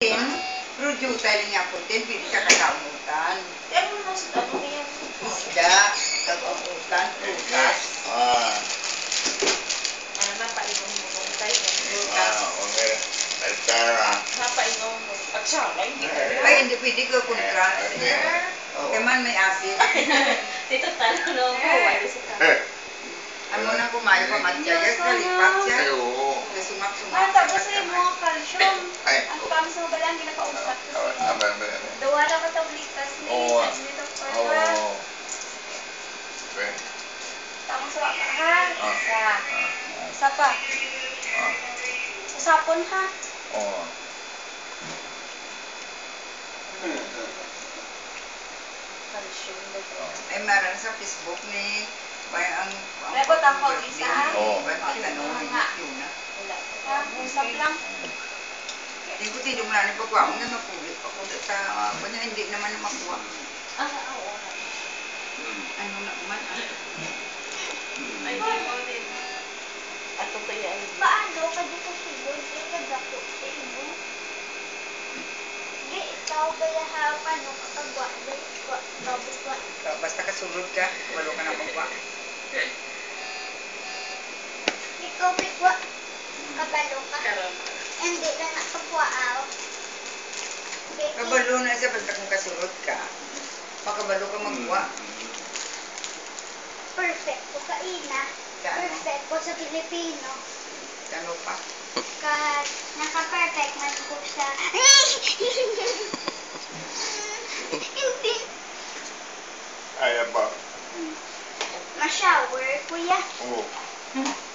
Produce niya po din, pili ka kalamutan. Ano na sa ano yan? Isda, kalamutan, prutas. Ano mapainom mo kung tayo? Prutas. Okay. Tara. Mapainom mo. At saka, hindi ka rin. Ay, hindi pwede ko kontrat. Kaya man may asin. Dito talo no mo, wala sa talo. Ano na kumayo pa matyagas, nalipat siya. Ay, oo. Sumak-sumak. Tapos yung mga calcium. Ay, Ang pamis mo ba lang ginakausap ko Aba, siya. aba, aba. Dawala ka tablitas ni Oo. dito pa. Okay. Tapos wa ka ha. Isa. Ah. Isa pa. Ah. Usapon ha. Oo. Calcium daw. Ay, meron sa Facebook ni ang Rebot ang isa. Oo. Ba't tinanong yun na? Wala. Ha? Usap lang. Hindi ko tinumla ni pagwa. Kung nga mapulit pa ko sa kanya, hindi naman makuha. Oo. Ano na man, Ay, di mo din. At ito yan. Paano ka di ko sigod? Di ka dako sa imo. Di ikaw kaya hapan no kakagwa. Di ikaw gabugwa. Basta kasulod ka, walo ka na magwa. Ikaw bigwa. Kabalo ka. Karon. Hindi na nakagwa aw. Kabalo na siya, basta kung kasulod ka, makabalo ka magwa. Perfect ko sa ina. Perfect ko sa Pilipino. Ano pa? Naka-perfect man ko sa... Hindi. Ay, aba. Ma-shower, kuya. Oo.